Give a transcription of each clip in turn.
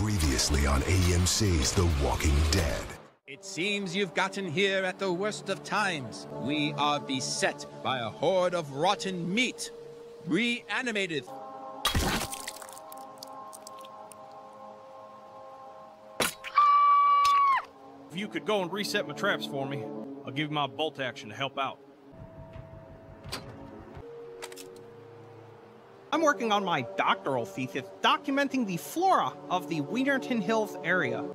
Previously on AMC's The Walking Dead. It seems you've gotten here at the worst of times. We are beset by a horde of rotten meat. Reanimated. If you could go and reset my traps for me, I'll give you my bolt action to help out. I'm working on my doctoral thesis documenting the flora of the Weinerton Hills area.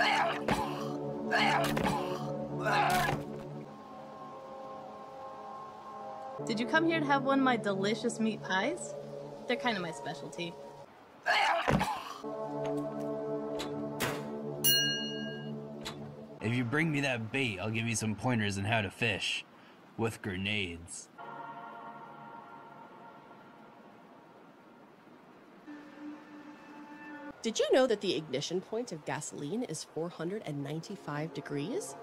Did you come here to have one of my delicious meat pies? They're kind of my specialty. If you bring me that bait, I'll give you some pointers on how to fish. With grenades. Did you know that the ignition point of gasoline is 495 degrees?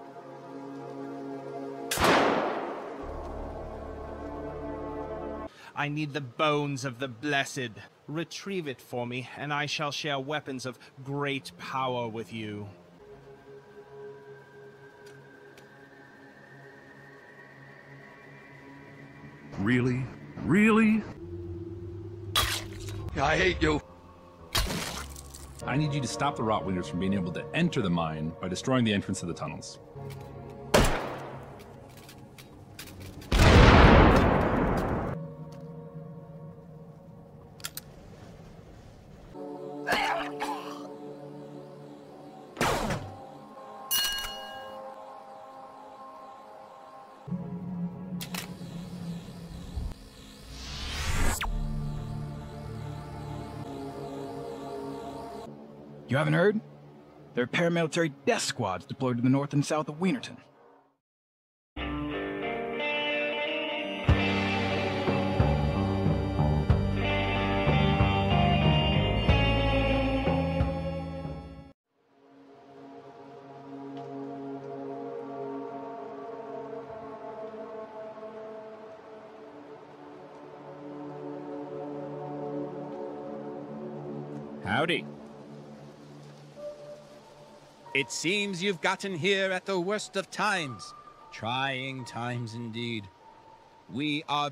I need the bones of the blessed. Retrieve it for me, and I shall share weapons of great power with you. Really? Really? I hate you. I need you to stop the Rotwieners from being able to enter the mine by destroying the entrance to the tunnels. You haven't heard? There are paramilitary death squads deployed to the north and south of Weinerton. Howdy. It seems you've gotten here at the worst of times. Trying times indeed. We are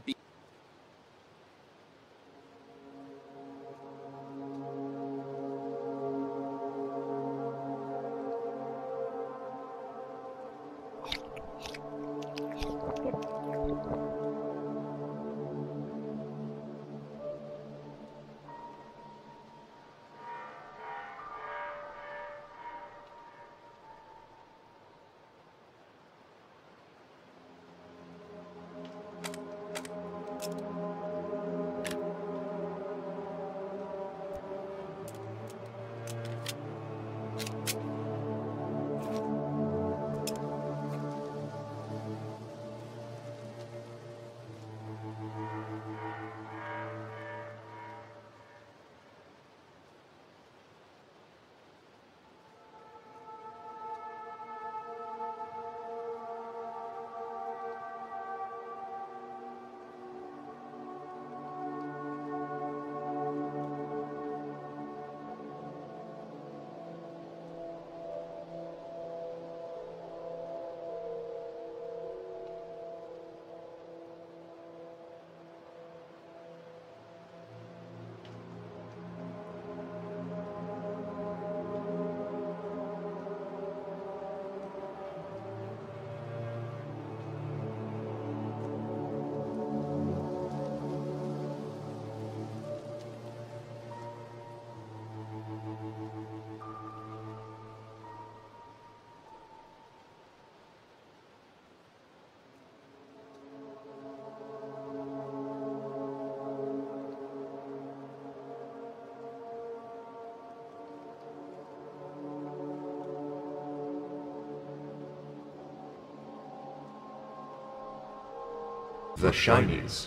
The Shinies.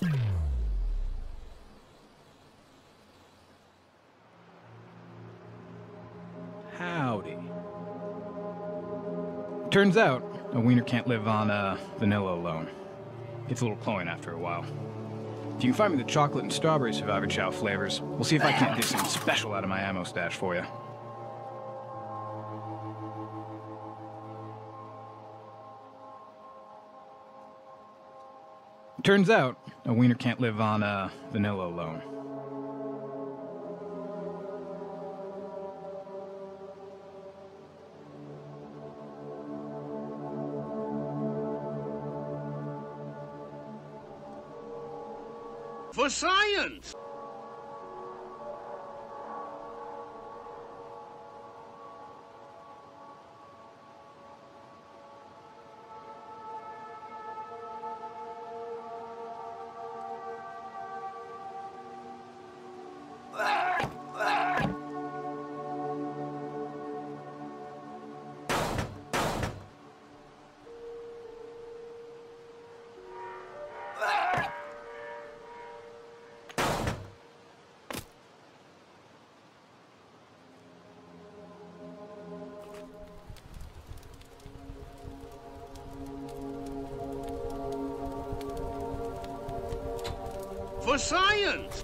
Howdy. Turns out, a wiener can't live on vanilla alone. Gets a little cloying after a while. If you can find me the chocolate and strawberry Survivor Chow flavors, we'll see if I can't do something special out of my ammo stash for you. Turns out, a wiener can't live on vanilla alone. For science! For science!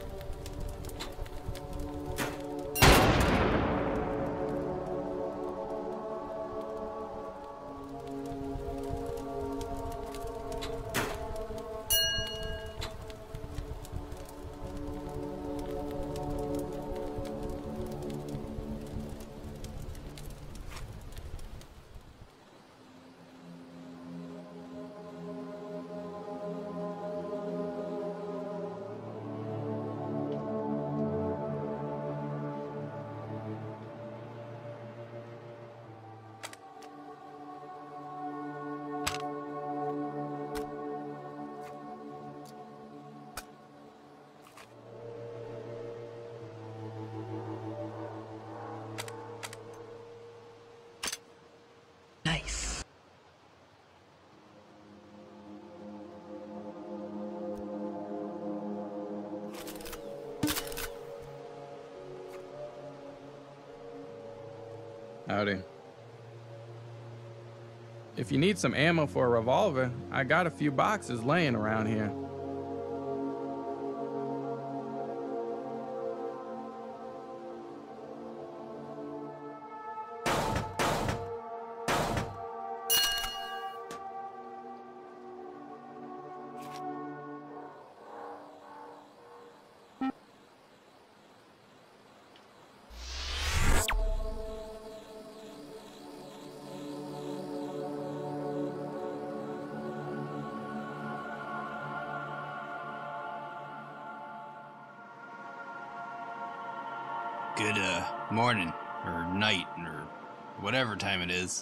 Nice. Howdy. If you need some ammo for a revolver, I got a few boxes laying around here. Good, morning, or night, or whatever time it is.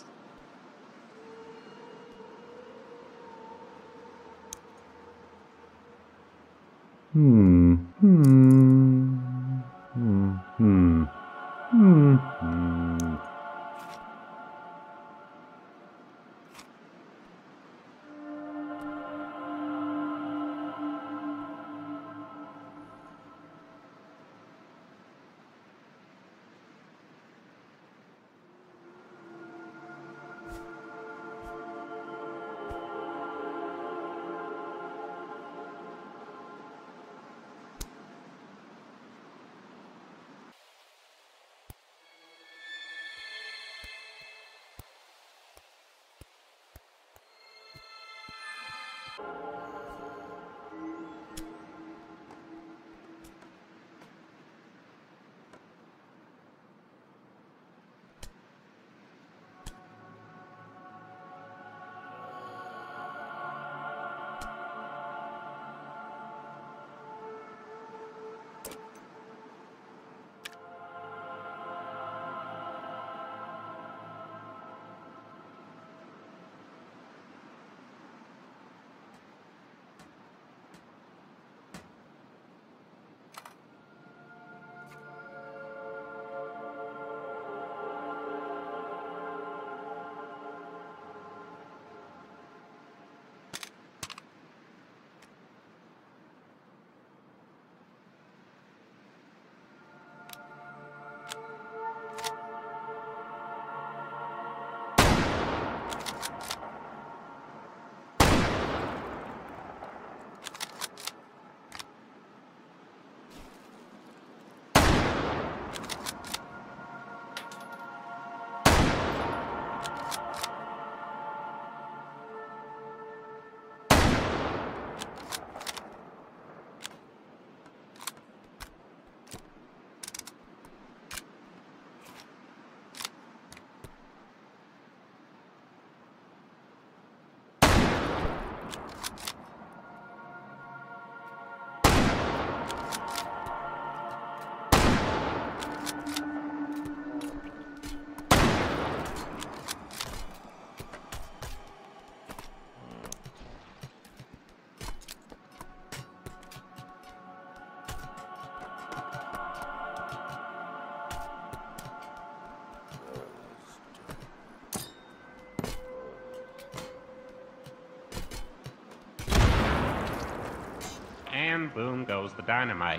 and boom goes the dynamite.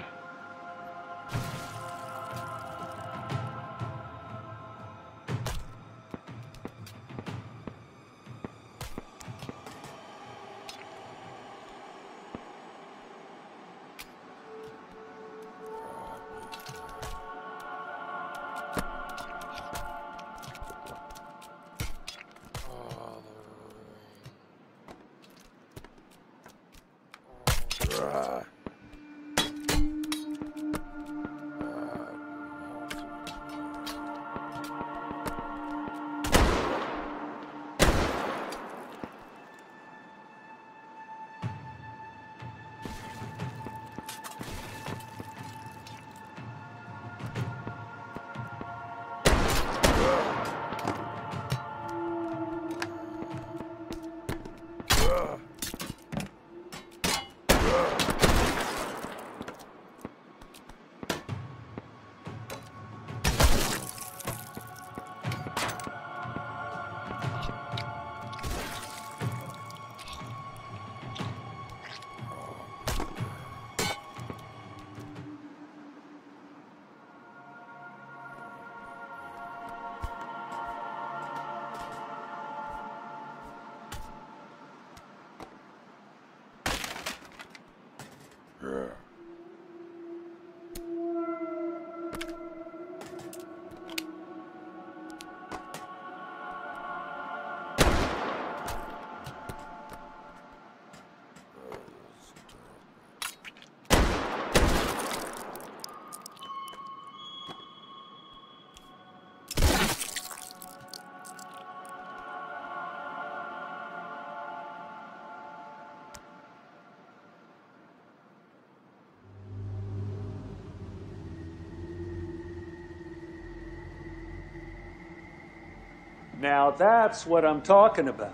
Now that's what I'm talking about.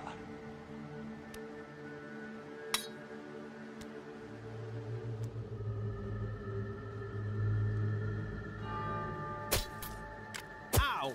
Ow!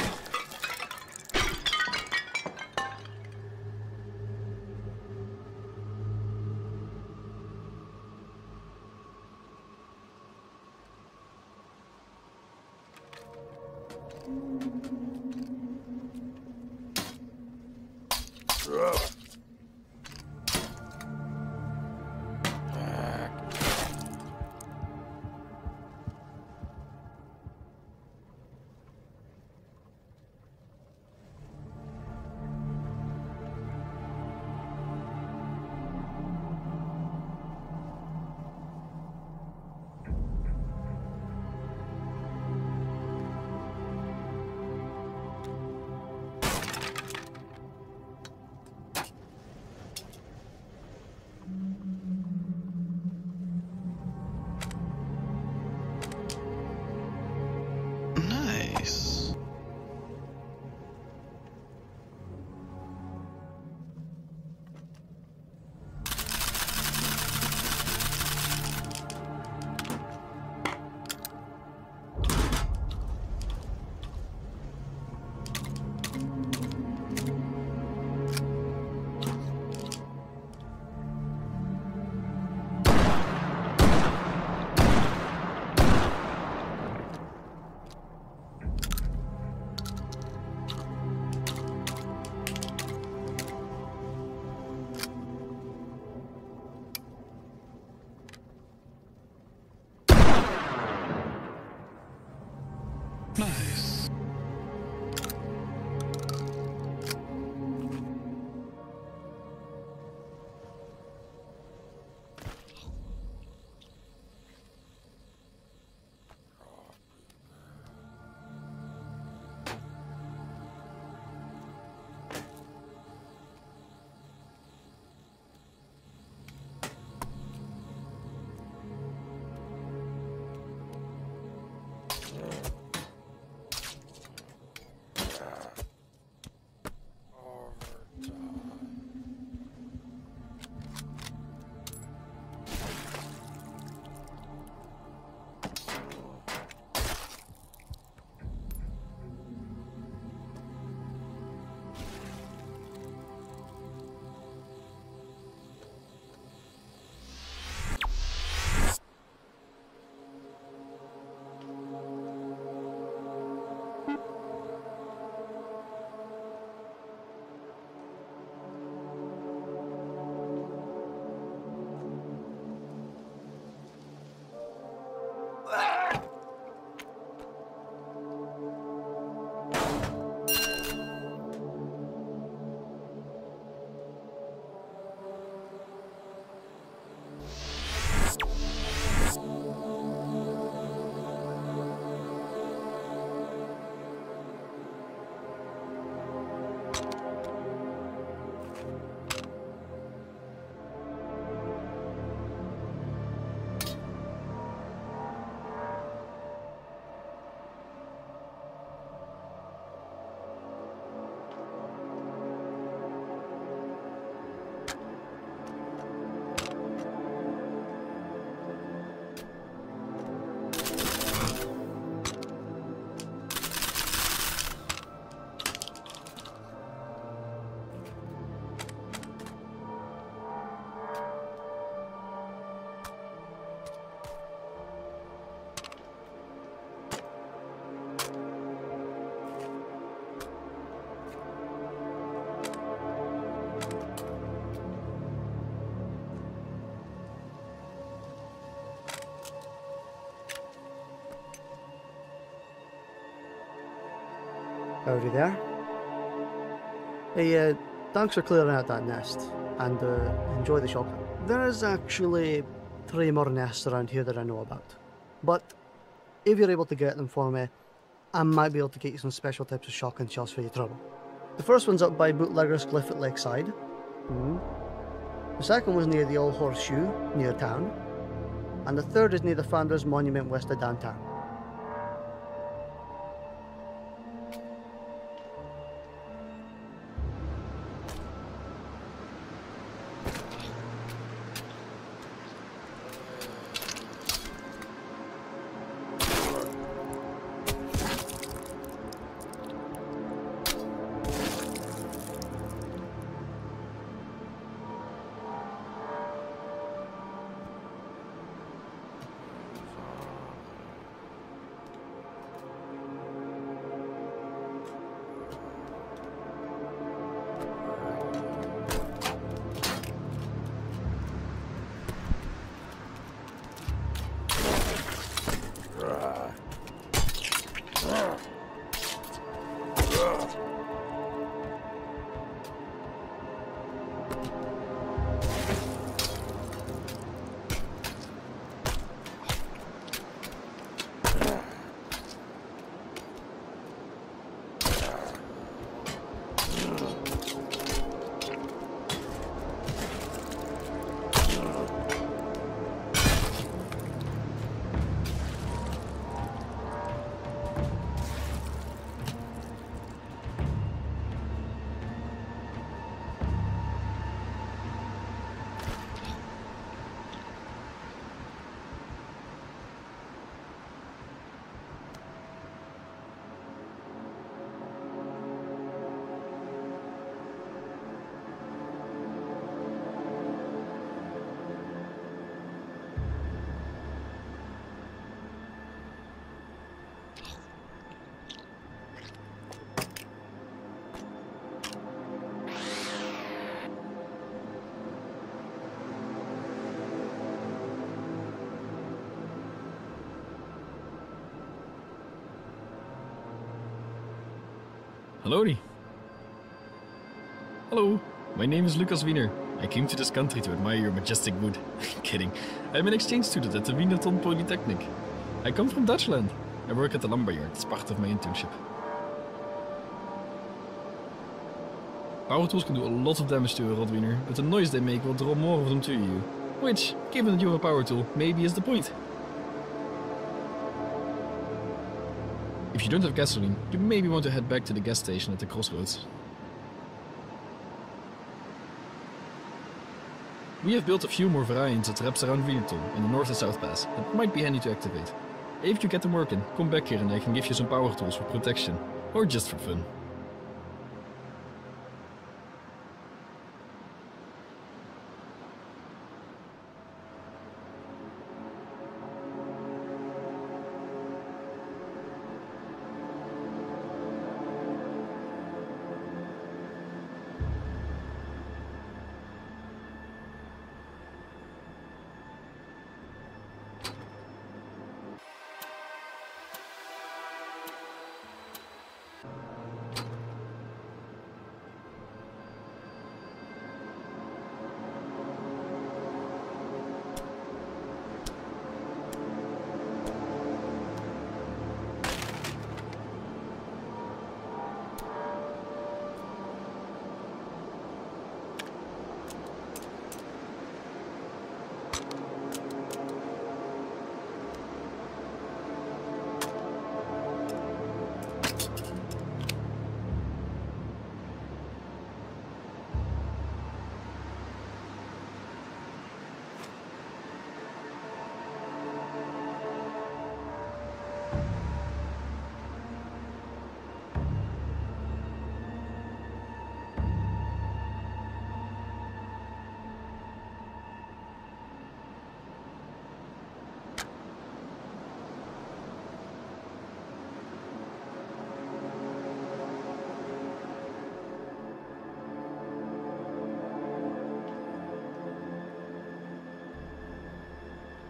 Nice. Nice. Howdy there. Hey, thanks for clearing out that nest, and enjoy the shopping. There is actually 3 more nests around here that I know about, but if you're able to get them for me, I might be able to get you some special types of shotgun shells for your trouble. The first one's up by Bootlegger's Cliff at Lakeside. The second one's near the Old Horseshoe, near town. And the third is near the Founders Monument west of downtown. Hallo. Hello, my name is Lucas Wiener. I came to this country to admire your majestic wood. Kidding. I'm an exchange student at the Weinerton Polytechnic. I come from Dutchland. I work at the lumberyard as part of my internship. Power tools can do a lot of damage to a Rotweiner, but the noise they make will draw more of them to you. Which, given that you're a power tool, maybe is the point. If you don't have gasoline, you maybe want to head back to the gas station at the crossroads. We have built a few more variants that wraps around Weinerton in the north and south pass that might be handy to activate. If you get them working, come back here and I can give you some power tools for protection, or just for fun.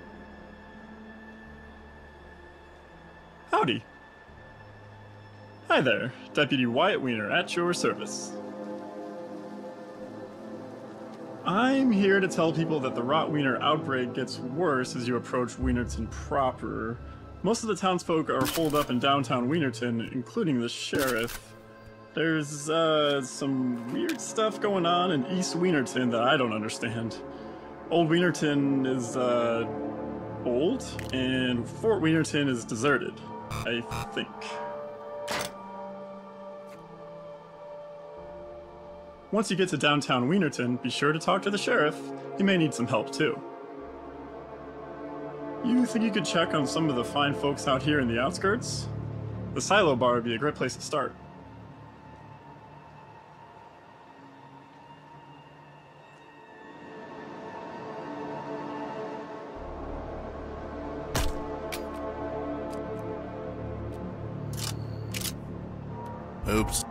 Howdy. Hi there, Deputy Wyatt Weiner at your service. I'm here to tell people that the Rotweiner outbreak gets worse as you approach Weinerton proper. Most of the townsfolk are holed up in Downtown Weinerton, including the sheriff. There's, some weird stuff going on in East Weinerton that I don't understand. Old Weinerton is, old, and Fort Weinerton is deserted, I think. Once you get to Downtown Weinerton, be sure to talk to the sheriff. He may need some help, too. You think you could check on some of the fine folks out here in the outskirts? The Silo Bar would be a great place to start. Oops.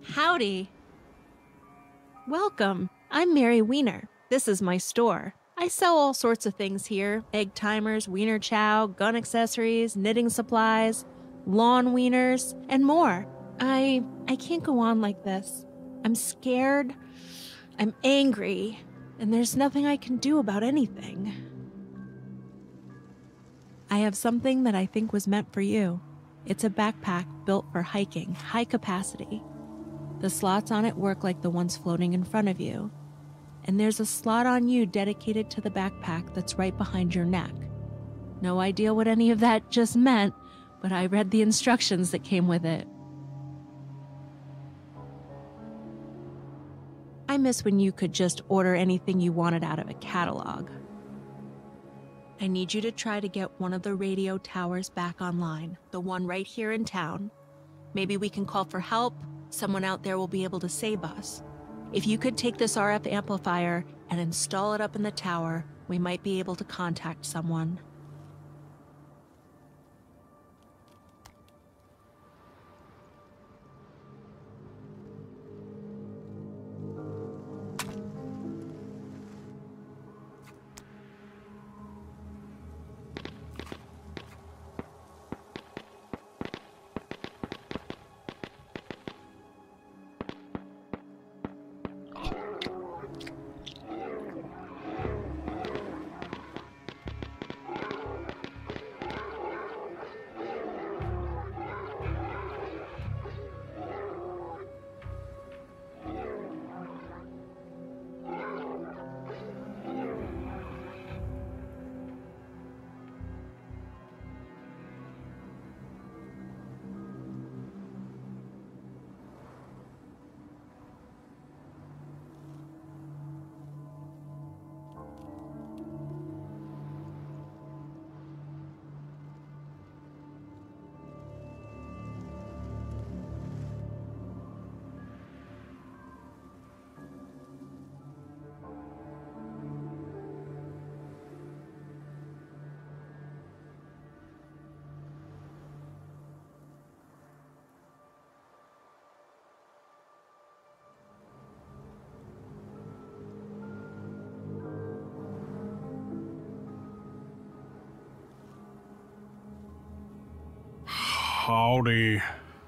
Howdy. Welcome. I'm Mary Weiner. This is my store. I sell all sorts of things here. Egg timers, wiener chow, gun accessories, knitting supplies, lawn wieners, and more. I can't go on like this. I'm scared. I'm angry. And there's nothing I can do about anything. I have something that I think was meant for you. It's a backpack built for hiking, high capacity. The slots on it work like the ones floating in front of you. And there's a slot on you dedicated to the backpack that's right behind your neck. No idea what any of that just meant, but I read the instructions that came with it. I miss when you could just order anything you wanted out of a catalog. I need you to try to get one of the radio towers back online, the one right here in town. Maybe we can call for help. Someone out there will be able to save us. If you could take this RF amplifier and install it up in the tower, we might be able to contact someone. Howdy.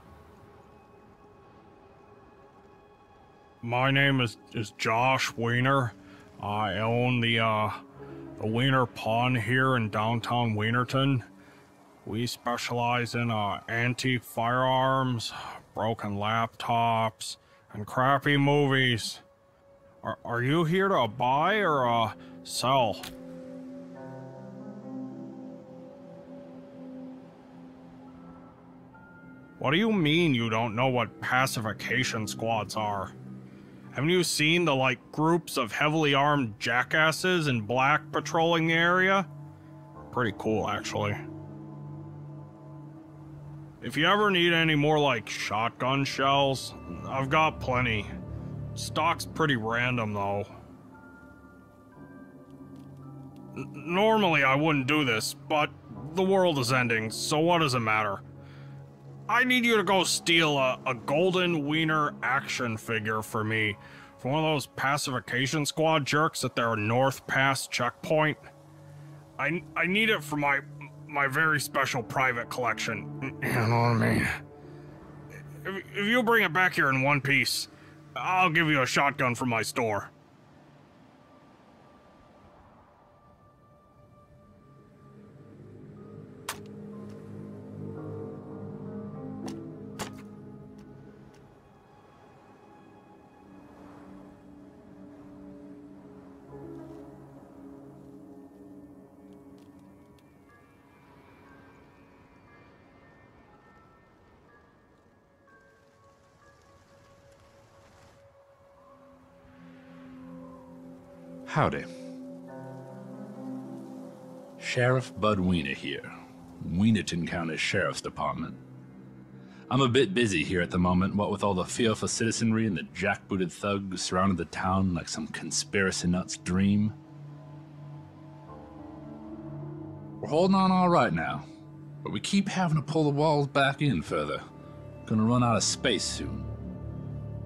My name is Josh Weiner. I own the Weiner Pawn here in downtown Weinerton. We specialize in antique firearms, broken laptops, and crappy movies. Are you here to buy or sell? What do you mean you don't know what pacification squads are? Haven't you seen the, groups of heavily armed jackasses in black patrolling the area? Pretty cool, actually. If you ever need any more, shotgun shells, I've got plenty. Stock's pretty random, though. Normally I wouldn't do this, but the world is ending, so what does it matter? I need you to go steal a golden wiener action figure for me from one of those pacification squad jerks at their North Pass checkpoint. I need it for my very special private collection. You know what I mean? If you bring it back here in one piece, I'll give you a shotgun from my store. Howdy. Sheriff Bud Weiner here, Weinerton County Sheriff's Department. I'm a bit busy here at the moment, what with all the fearful citizenry and the jackbooted thugs surrounding the town like some conspiracy nut's dream. We're holding on all right now, but we keep having to pull the walls back in further. Gonna run out of space soon.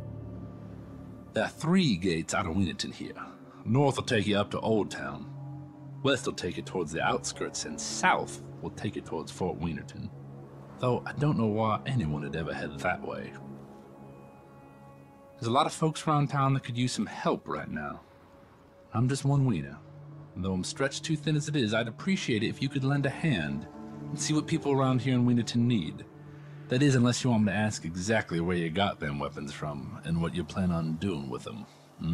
There are 3 gates out of Weinerton here. North will take you up to Old Town. West will take you towards the outskirts, and south will take you towards Fort Weinerton. Though I don't know why anyone would ever head that way. There's a lot of folks around town that could use some help right now. I'm just one wiener. And though I'm stretched too thin as it is, I'd appreciate it if you could lend a hand and see what people around here in Weinerton need. That is, unless you want me to ask exactly where you got them weapons from and what you plan on doing with them.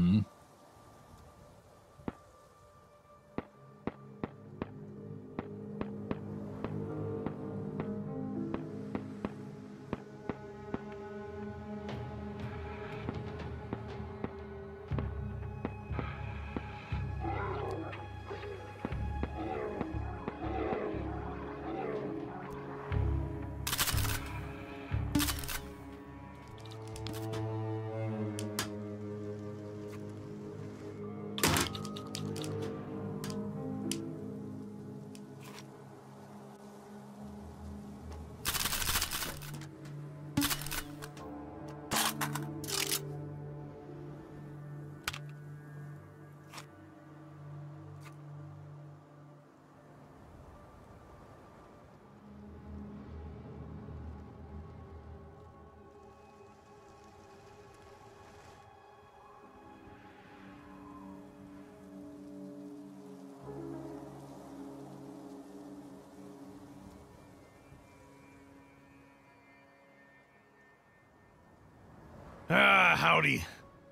Howdy.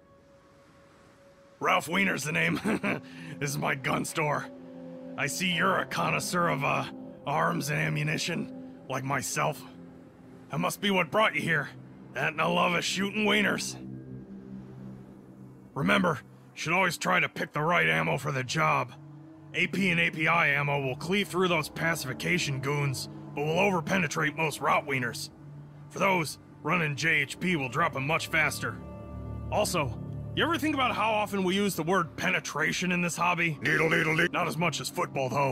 Ralph Weiner's the name. This is my gun store. I see you're a connoisseur of, arms and ammunition, like myself. That must be what brought you here. That and a love of shooting wieners. Remember, you should always try to pick the right ammo for the job. AP and API ammo will cleave through those pacification goons, but will overpenetrate most ROTWIENERS. For those, running JHP will drop them much faster. Also, you ever think about how often we use the word penetration in this hobby? Deedle, deedle, deedle. Not as much as football, though.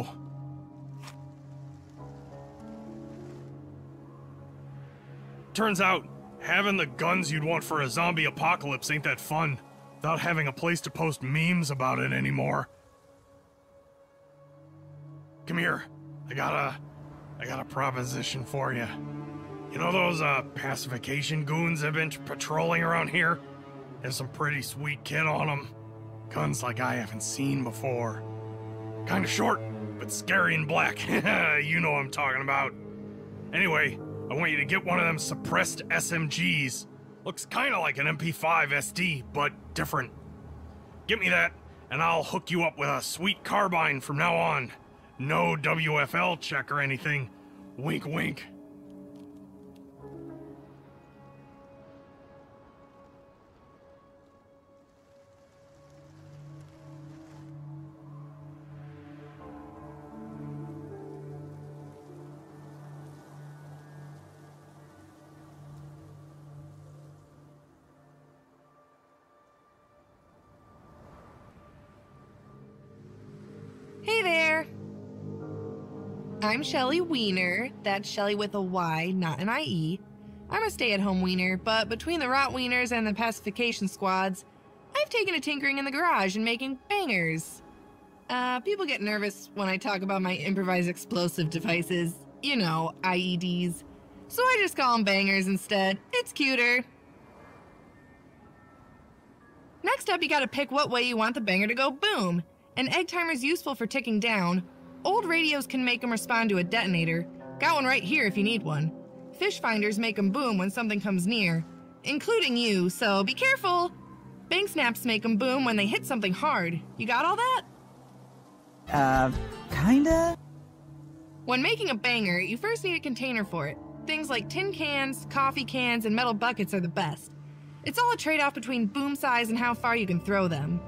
Turns out, having the guns you'd want for a zombie apocalypse ain't that fun, without having a place to post memes about it anymore. Come here. I got a proposition for you. You know those, pacification goons that have been patrolling around here? Have some pretty sweet kit on them. Guns like I haven't seen before. Kinda short, but scary and black. You know what I'm talking about. Anyway, I want you to get one of them suppressed SMGs. Looks kinda like an MP5 SD, but different. Get me that, and I'll hook you up with a sweet carbine from now on. No WFL check or anything. Wink, wink. Hey there! I'm Shelly Weiner. That's Shelly with a Y, not an IE. I'm a stay-at-home wiener, but between the ROTWEINERS and the pacification squads, I've taken a tinkering in the garage and making bangers. People get nervous when I talk about my improvised explosive devices. You know, IEDs. So I just call them bangers instead. It's cuter. Next up, you gotta pick what way you want the banger to go boom. An egg timer's useful for ticking down. Old radios can make them respond to a detonator. Got one right here if you need one. Fish finders make them boom when something comes near, including you, so be careful. Bank snaps make them boom when they hit something hard. You got all that? Kinda? When making a banger, you first need a container for it. Things like tin cans, coffee cans, and metal buckets are the best. It's all a trade-off between boom size and how far you can throw them.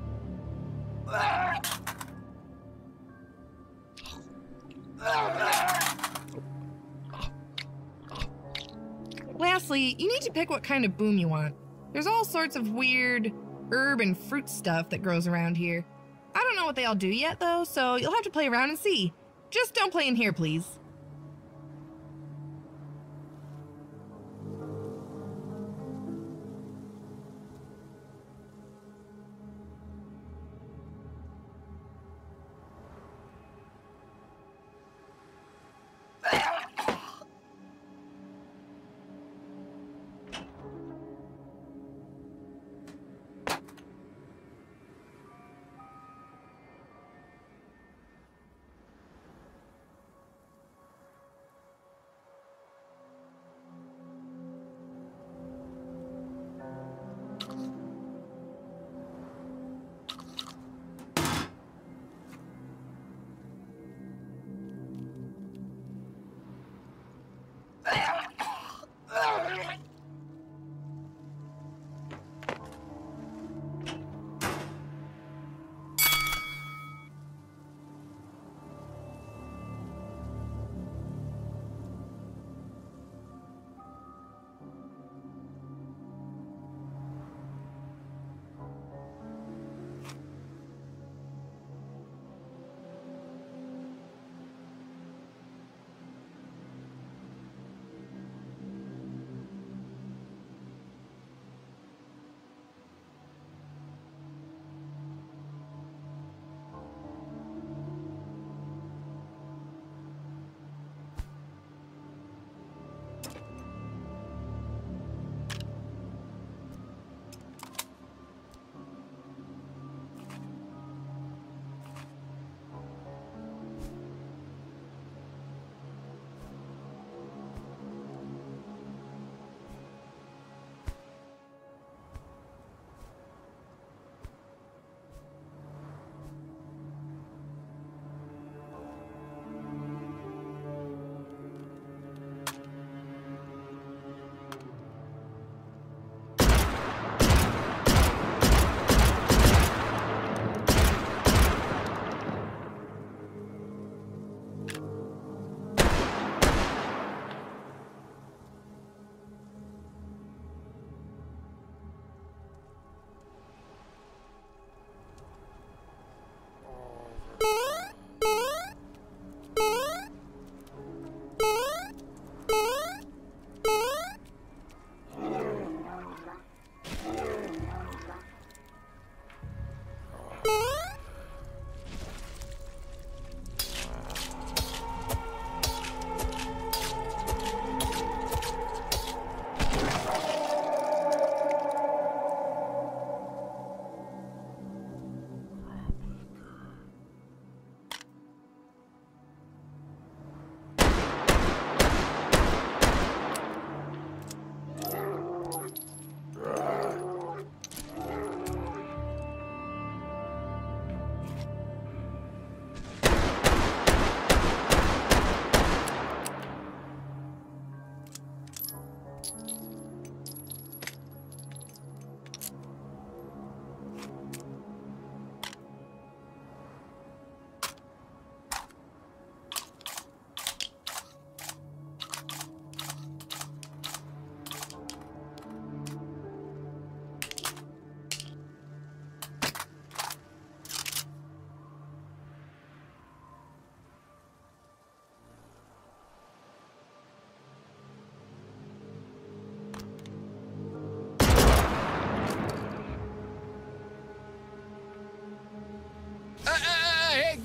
Lastly, you need to pick what kind of boom you want. There's all sorts of weird herb and fruit stuff that grows around here. I don't know what they all do yet though, so you'll have to play around and see. Just don't play in here, please.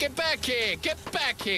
Get back here! Get back here!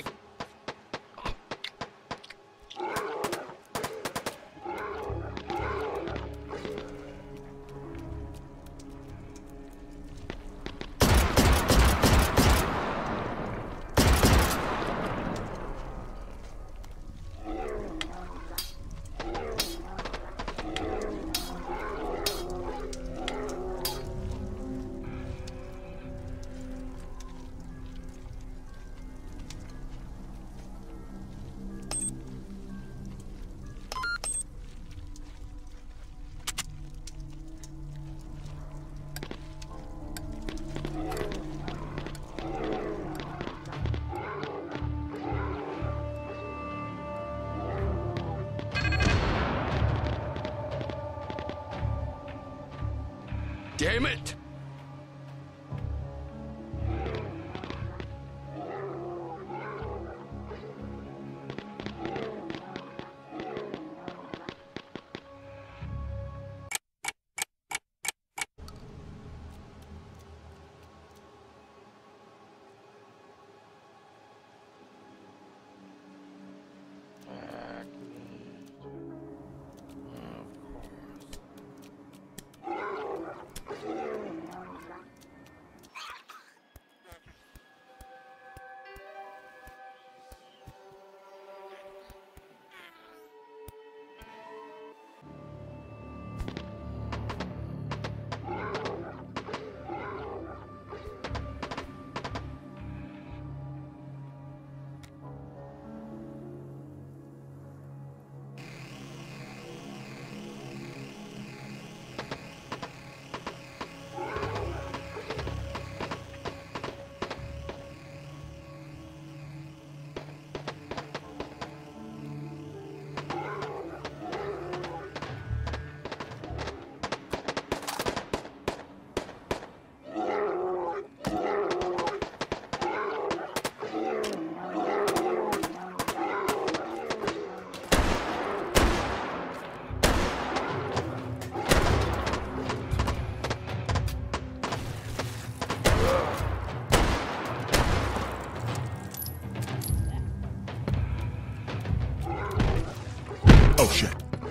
Damn it! Oh shit.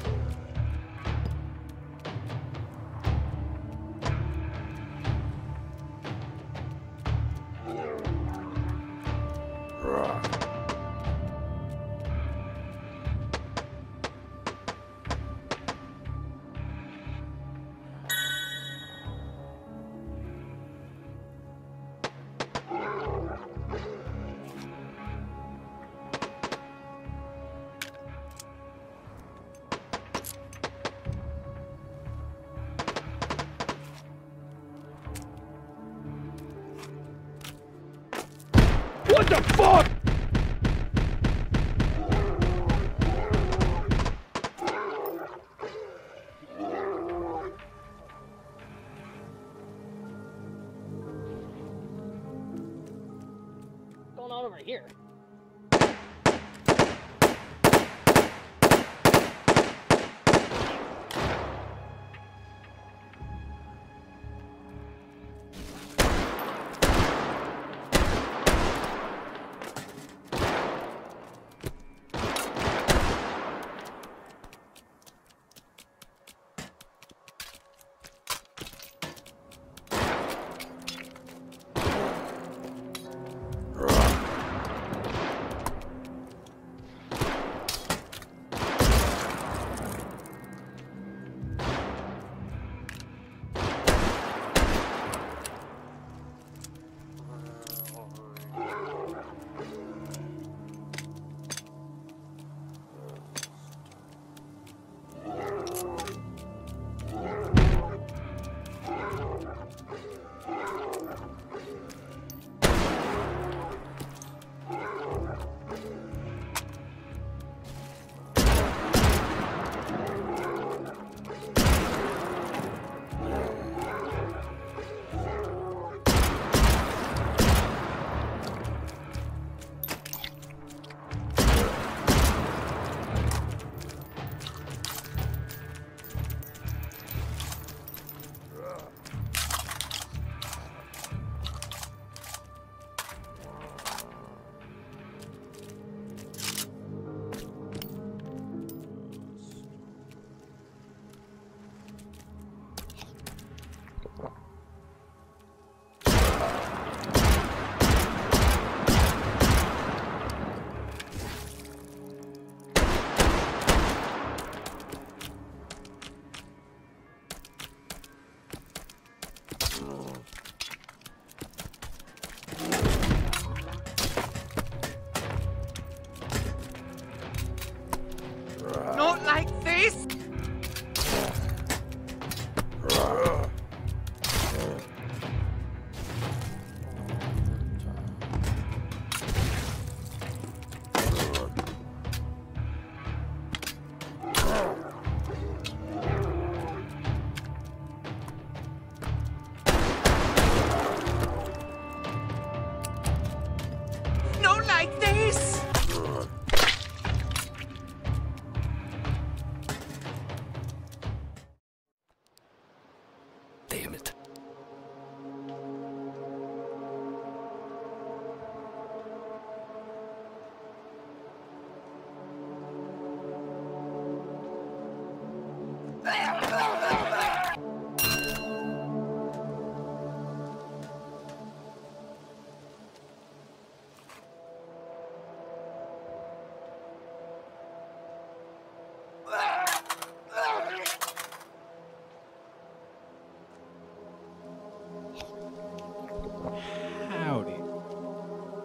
What the fuck? What's going on over here?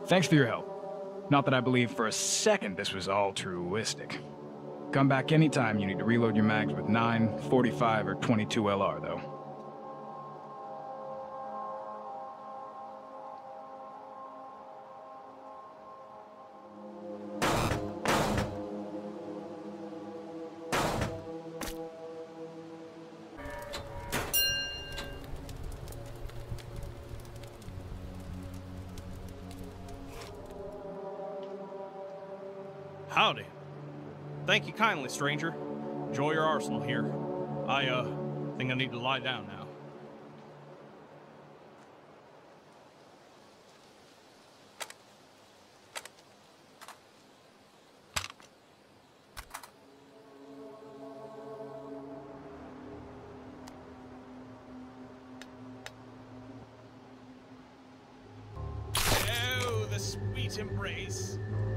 Thanks for your help. Not that I believe for a second this was altruistic. Come back anytime you need to reload your mags with 9, 45, or 22 LR, though. Howdy. Thank you kindly, stranger. Enjoy your arsenal here. I think I need to lie down now. Oh, the sweet embrace.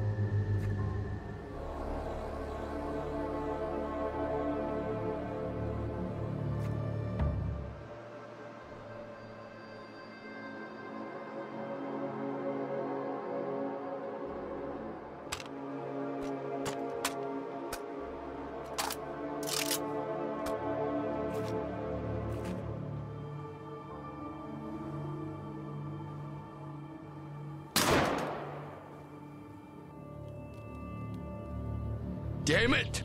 Damn it!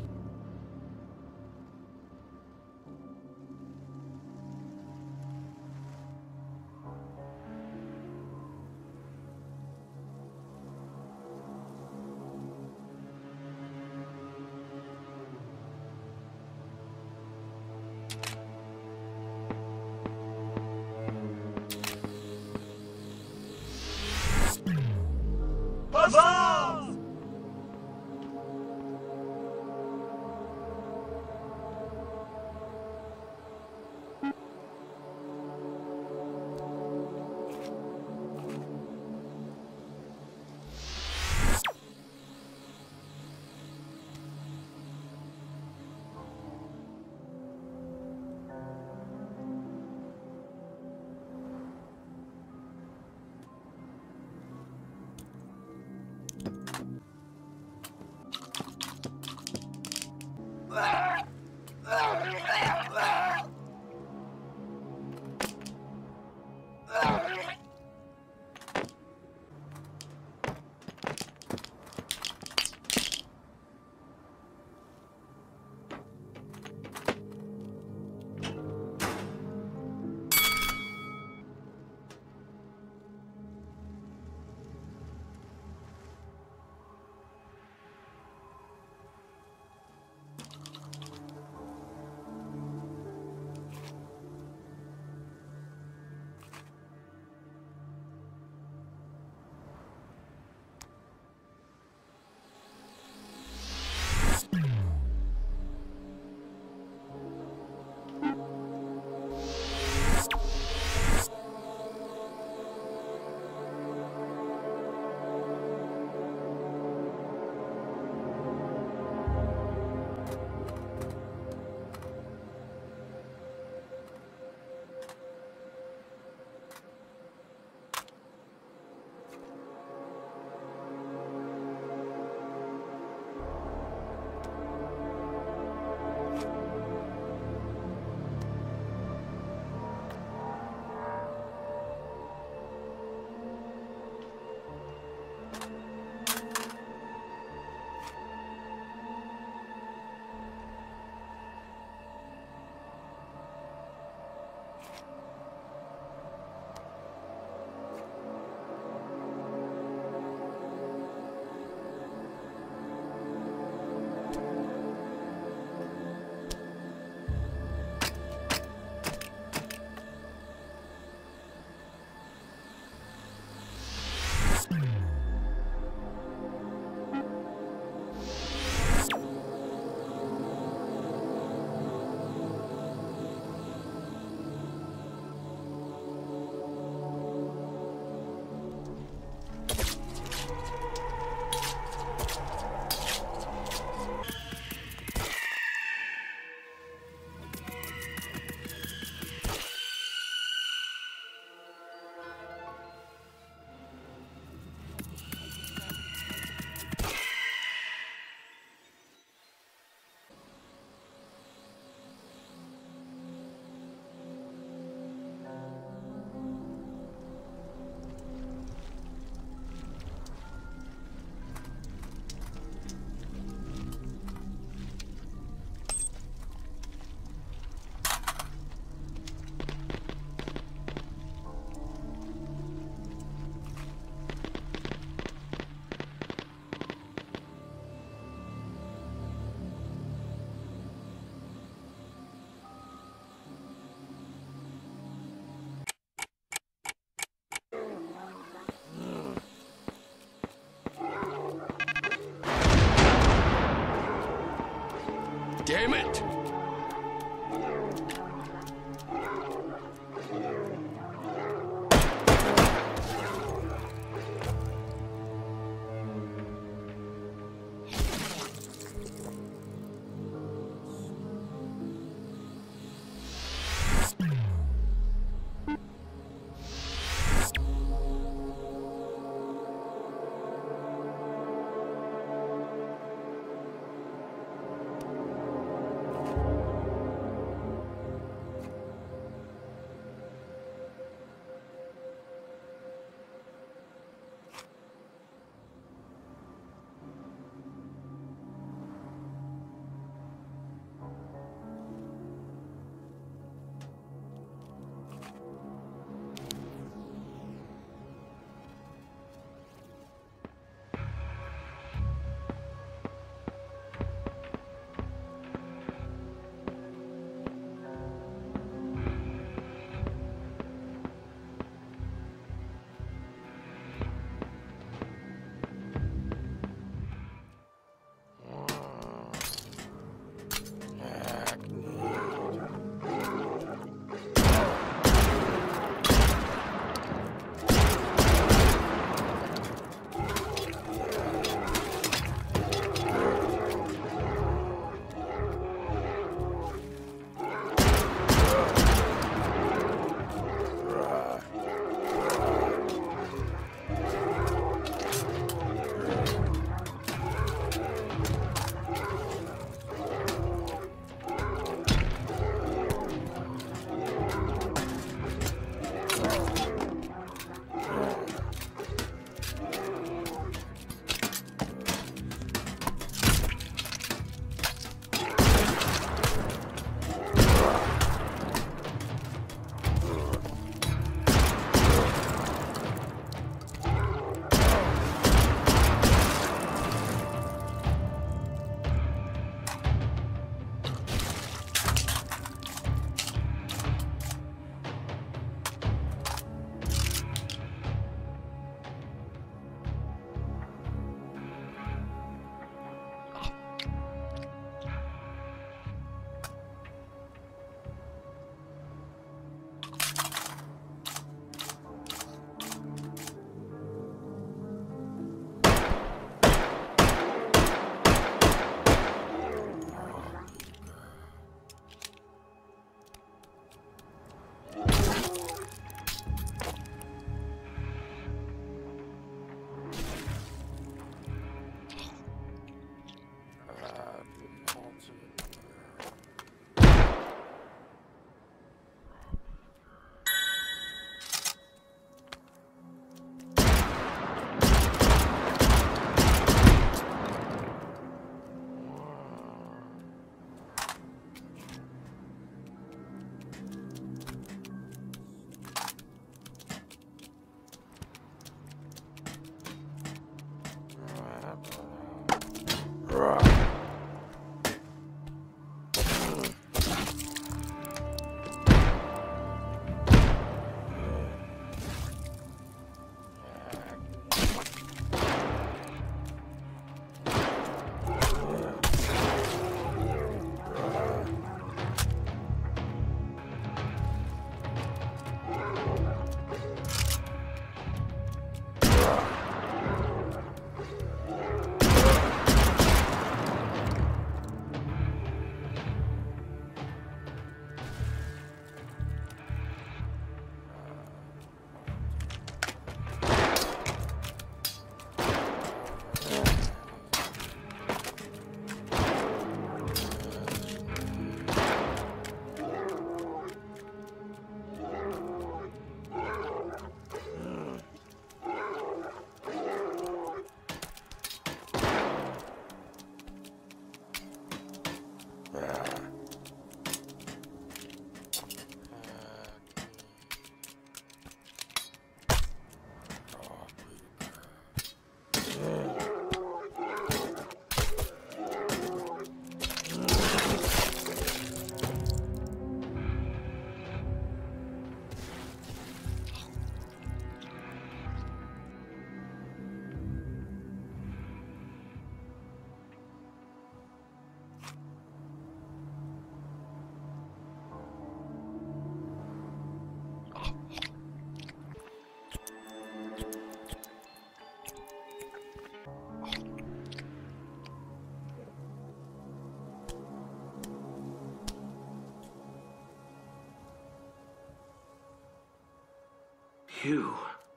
too.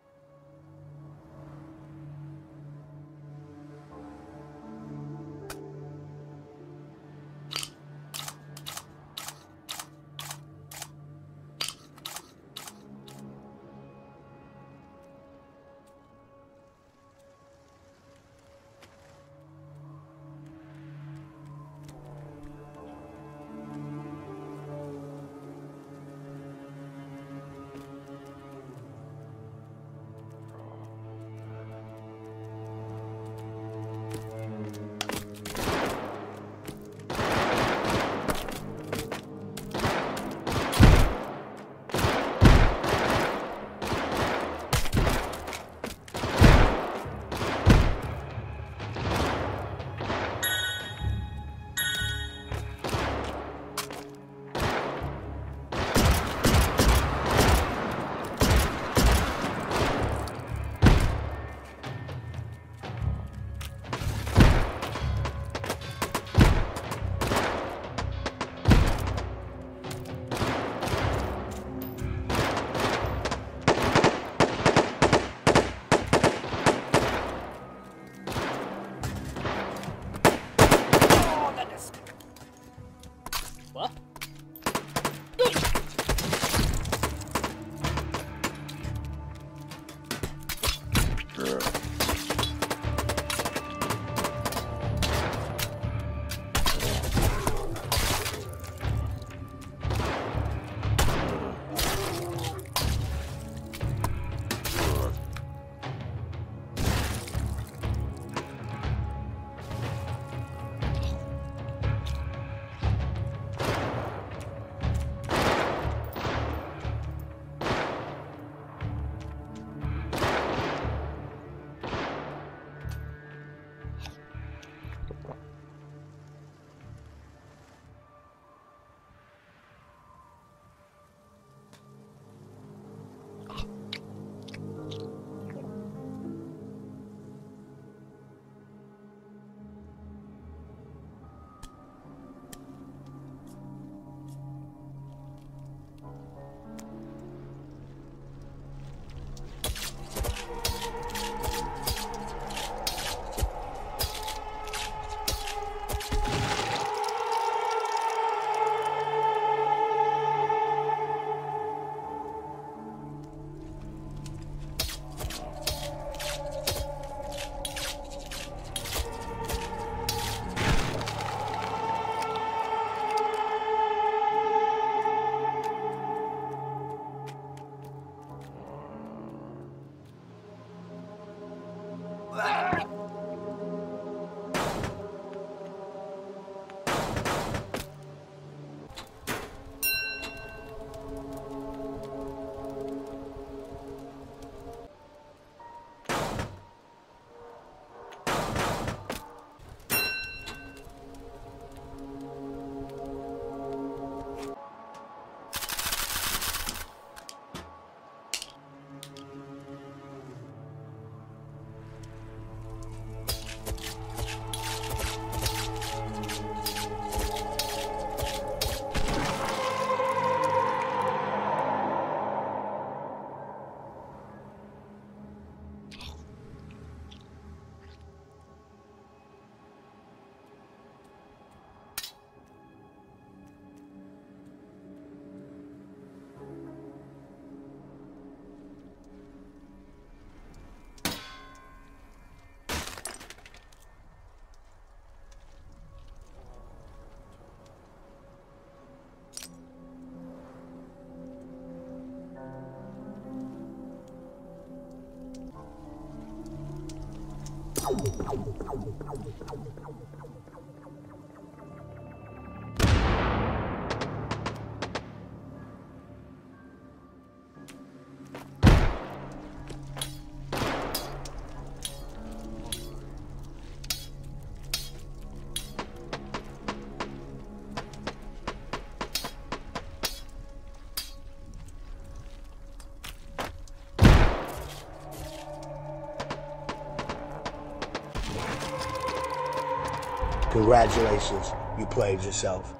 Congratulations, you played yourself.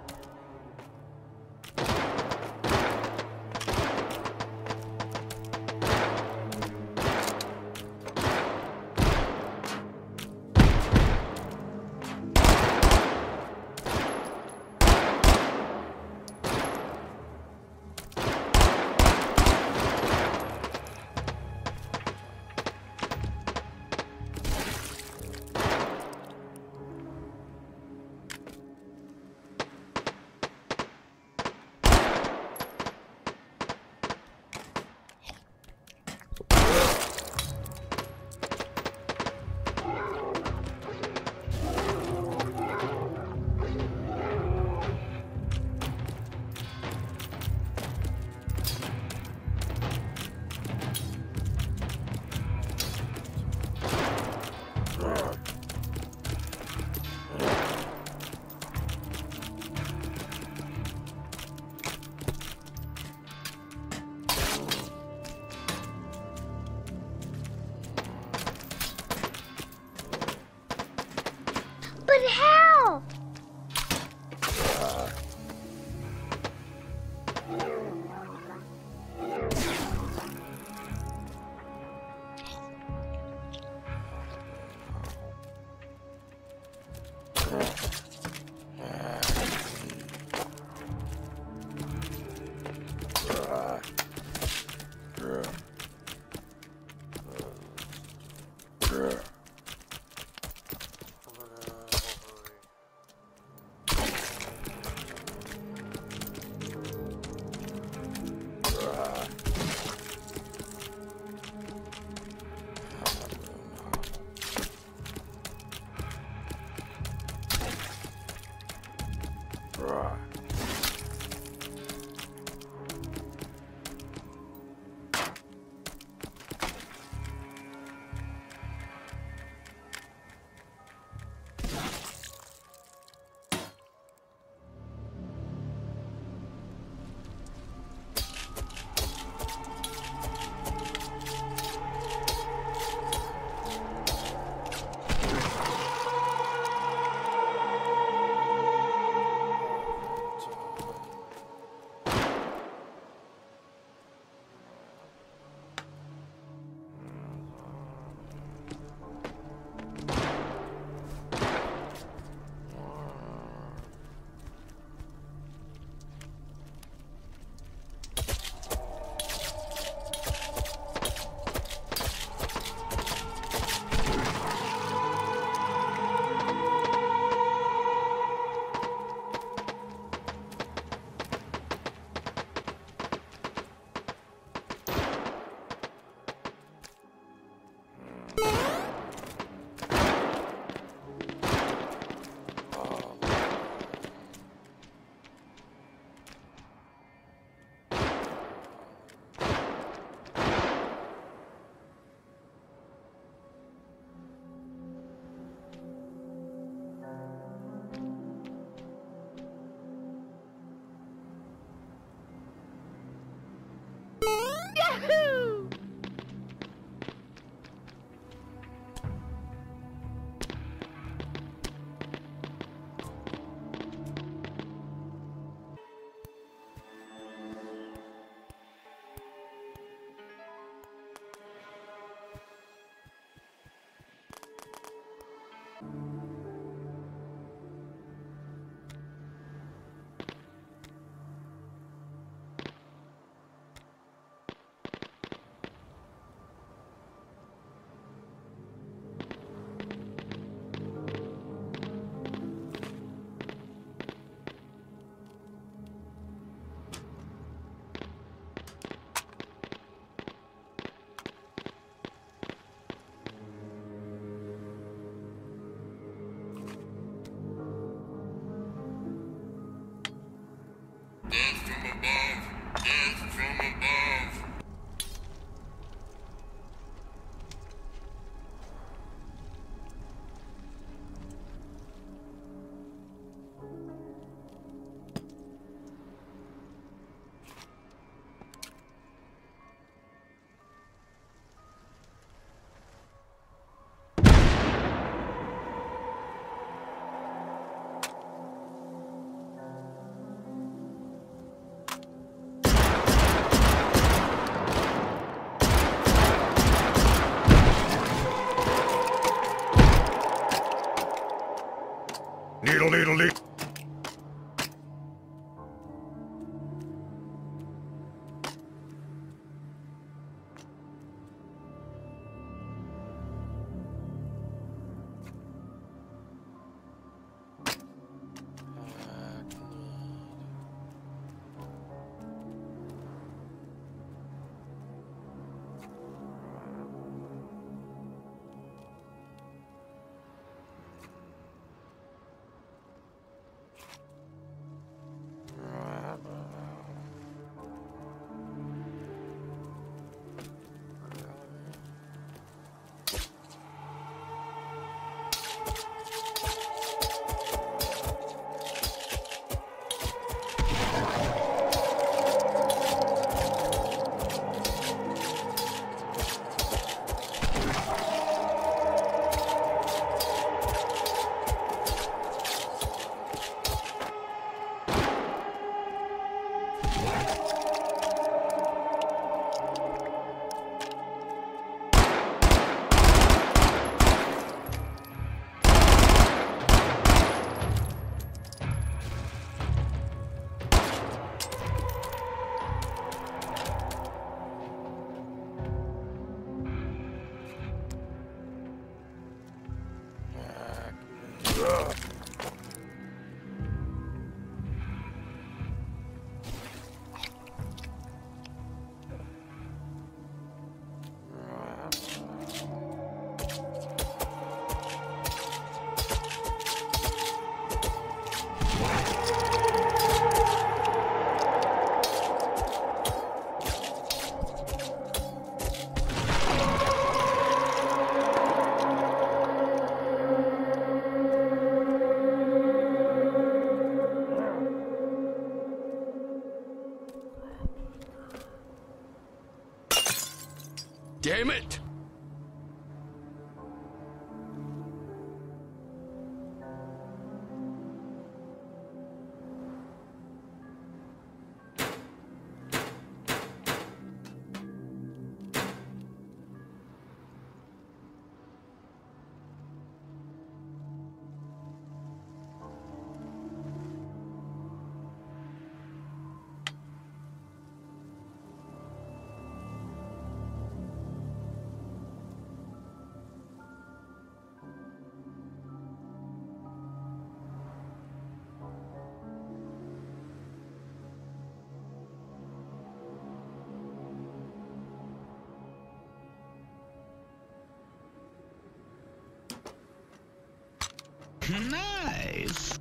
Good help! Yahoo! Deedle, deedle, deedle. Damn it! Nice.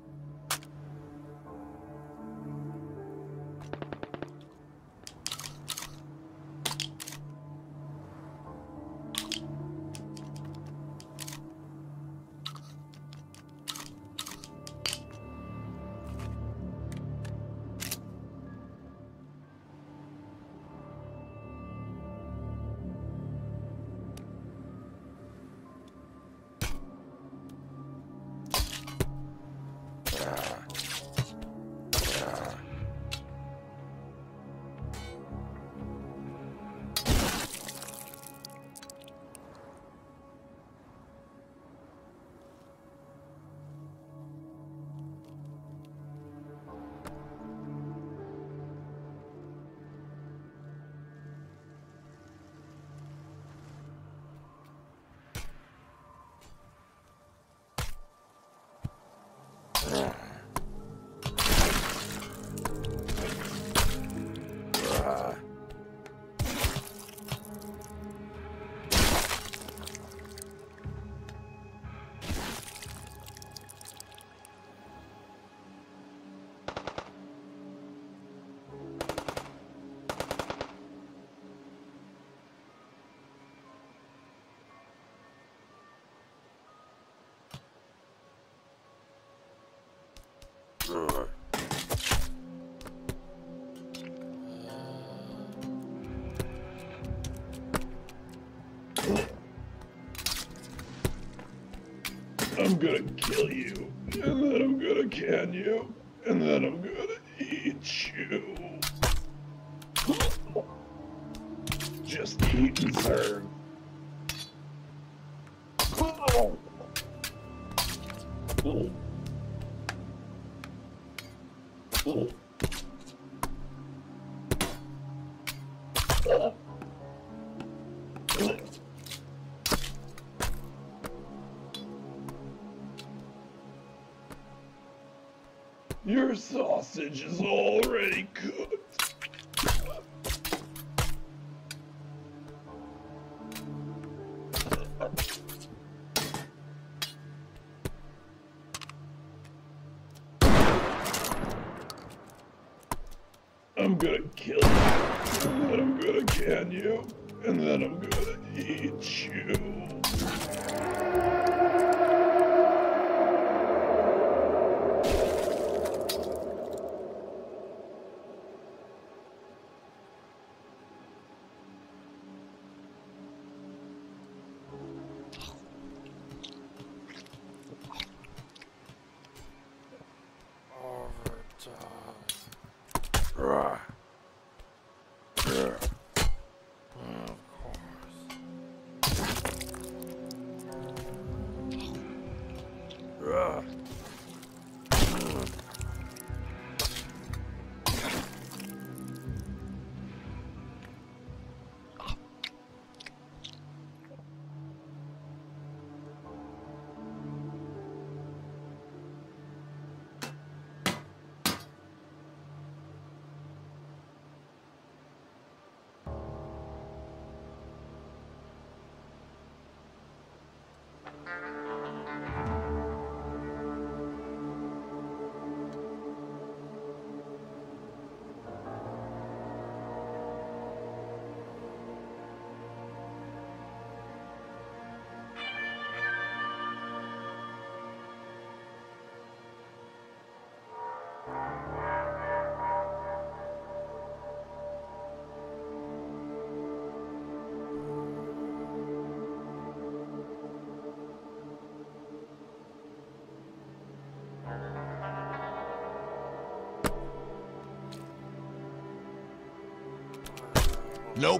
I'm gonna kill you, and then I'm gonna can you, and then I'm gonna eat you. Just eat and serve. Your sausage is already cooked. I'm gonna kill you, and then I'm gonna can you, and then I'm gonna eat you. Nope.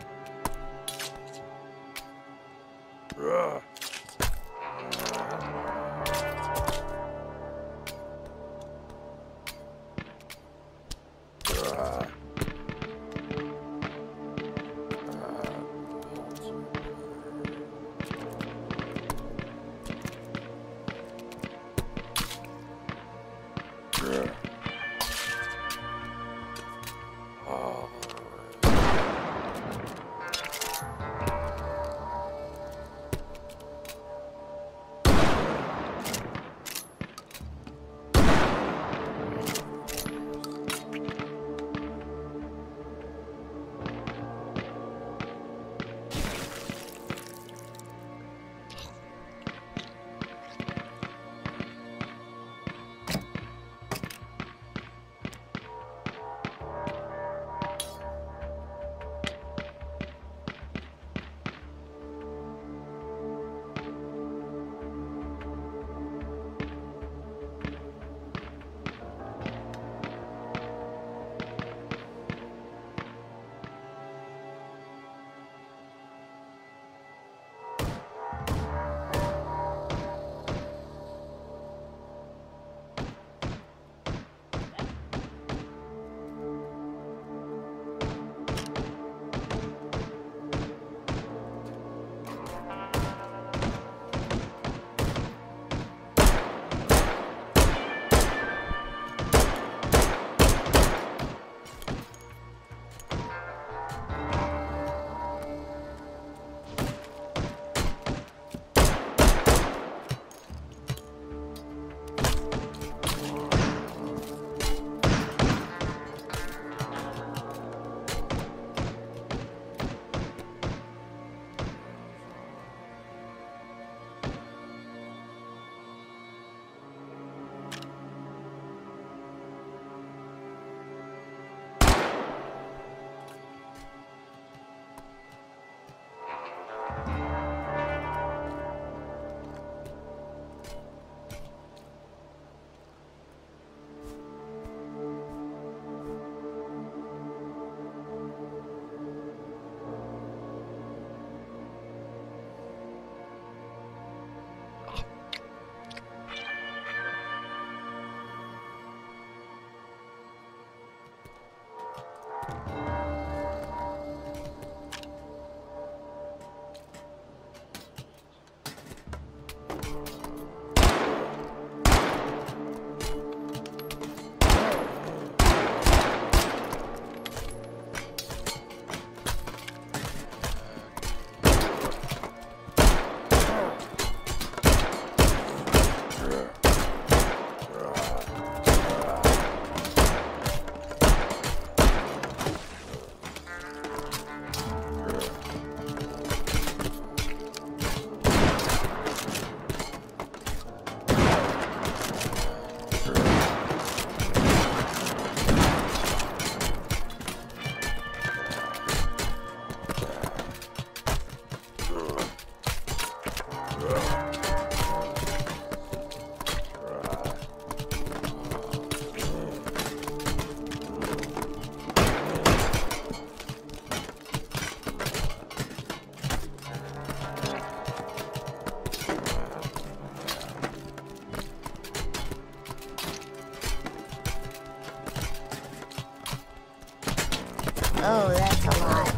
Oh, that's a lot.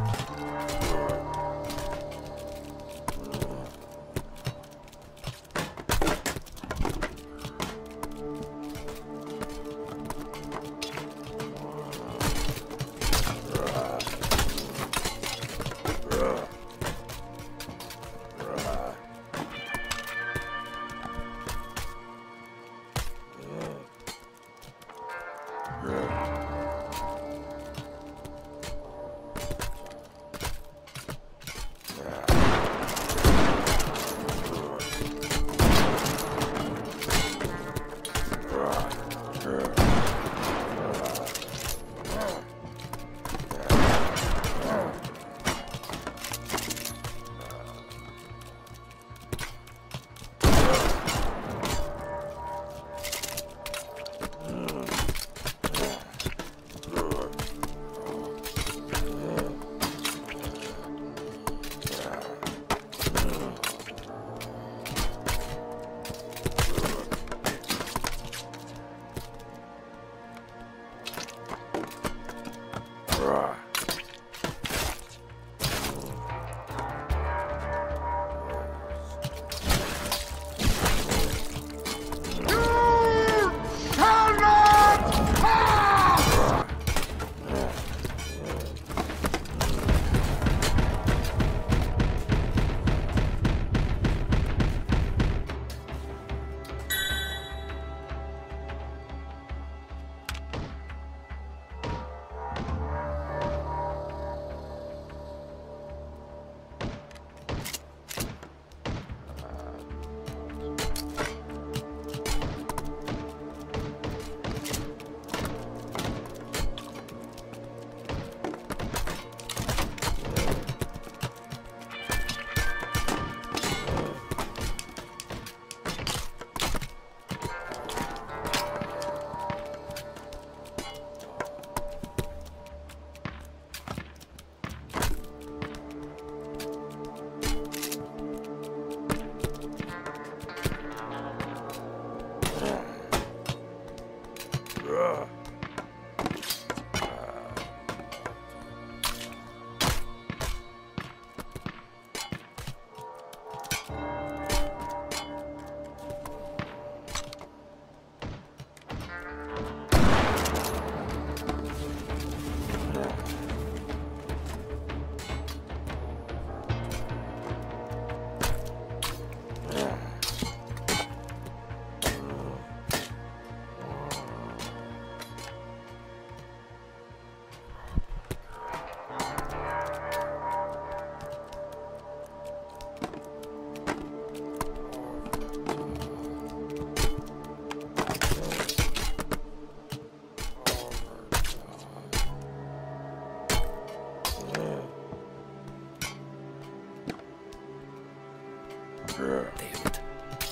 Damn it.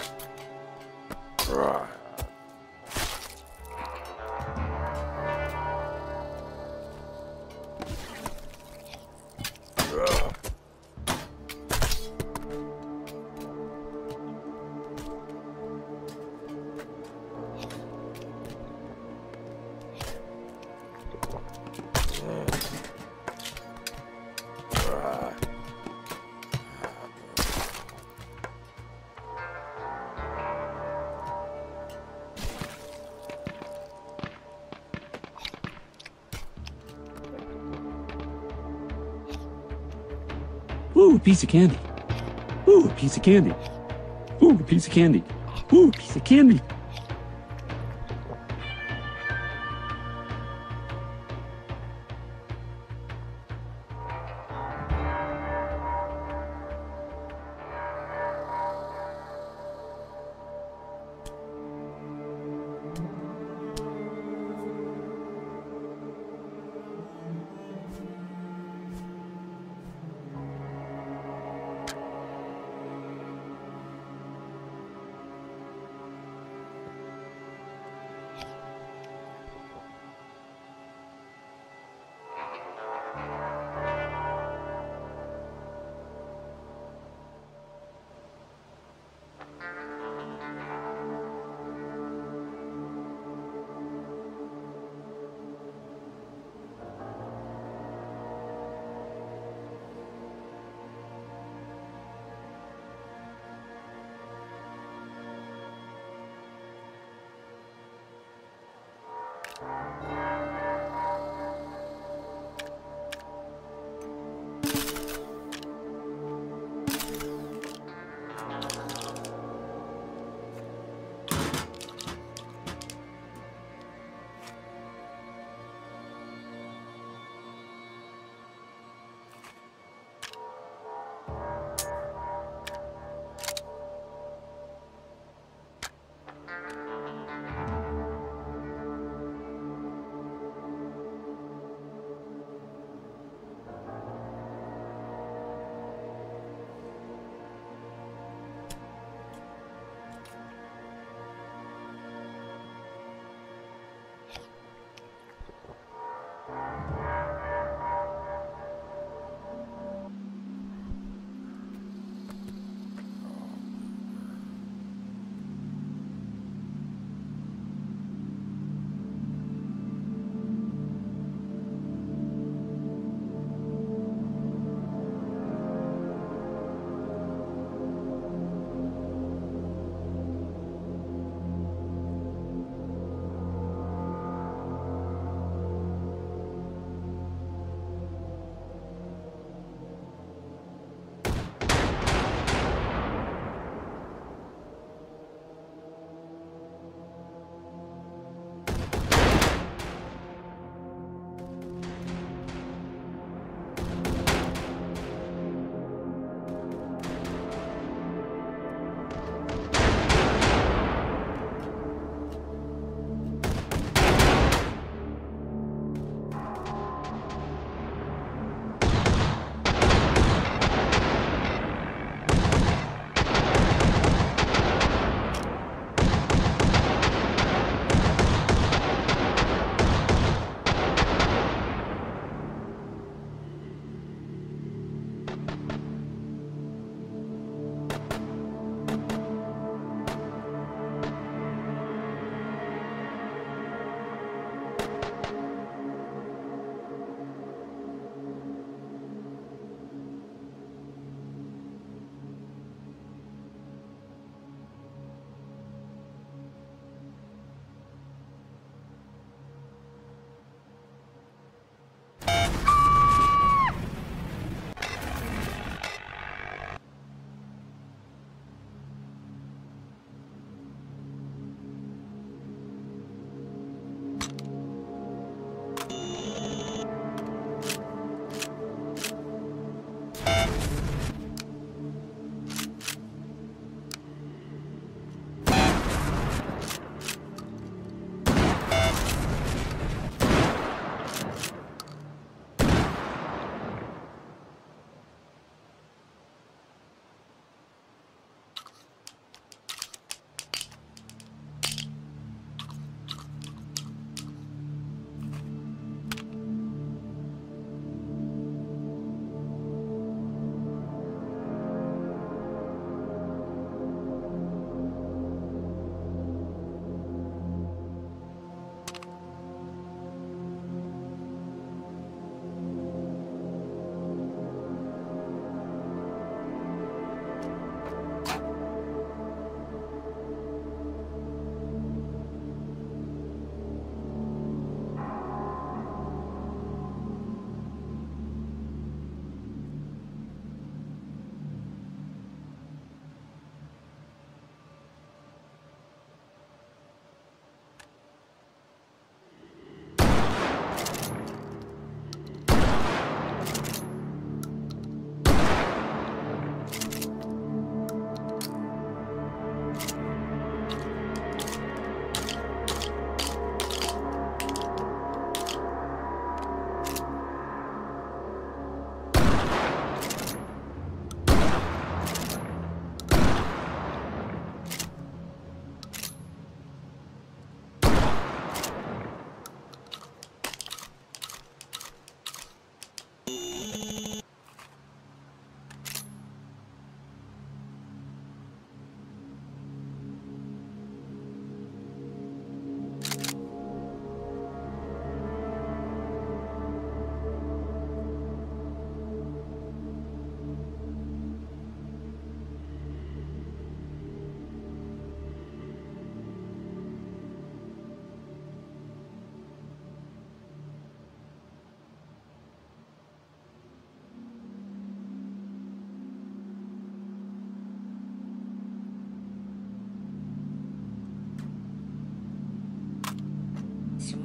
Ooh, a piece of candy. Ooh, a piece of candy. Ooh, a piece of candy. Ooh, a piece of candy.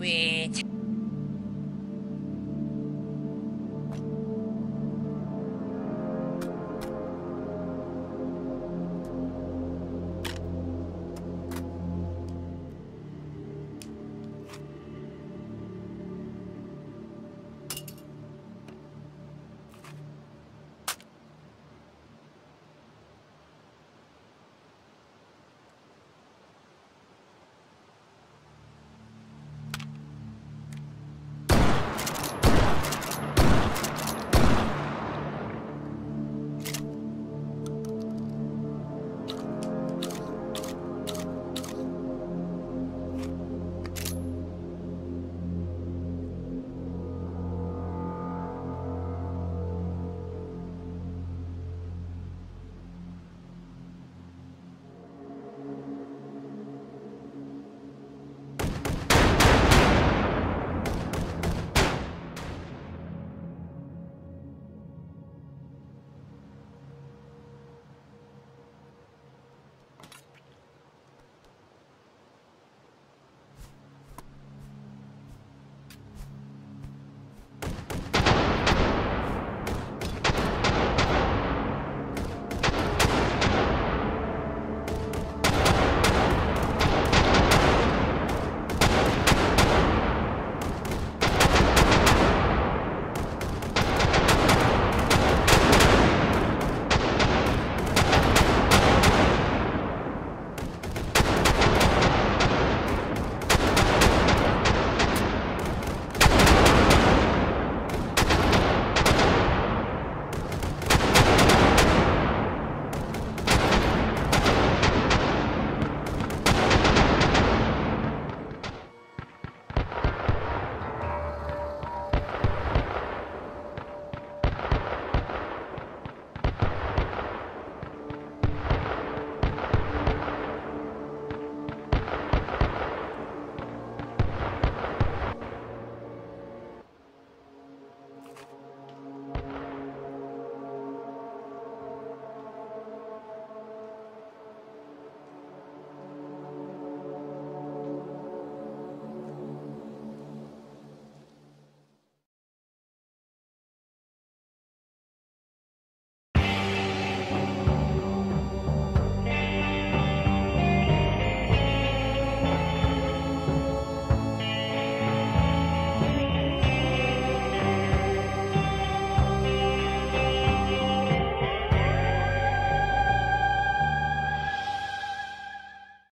Sweet.